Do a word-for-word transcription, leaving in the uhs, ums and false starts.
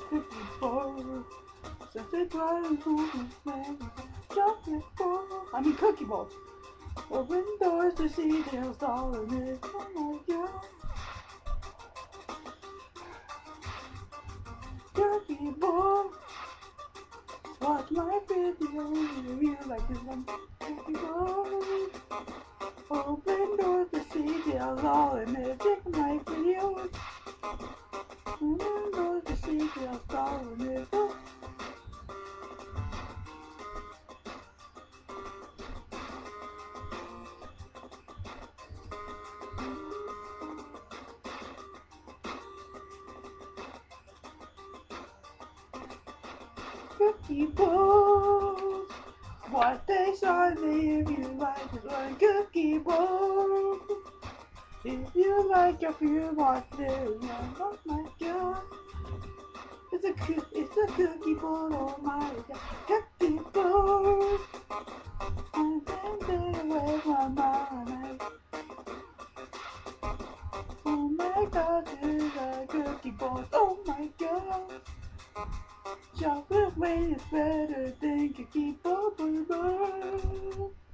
cookie bowl. Such a dry movement, chocolate bowl. I mean cookie bowl. Open doors to see Dale's doll in it. Oh my god. Cookie bowl. Watch my video if you like this one. Cookie bowl. Open doors to see Dale's doll in it. Check my videos. Open doors to see Dale's doll in it. Oh. Cookie Bowl. What taste are they if you like this one? Cookie Bowl. If you like if you want this one, oh my god. It's a coo it's a cookie bowl, oh my god. Cookie Bowl. I'm standing away from my oh my god, this is a cookie bowl, oh my god. Chocolate way is better than cookie bowl, bowl, bowl.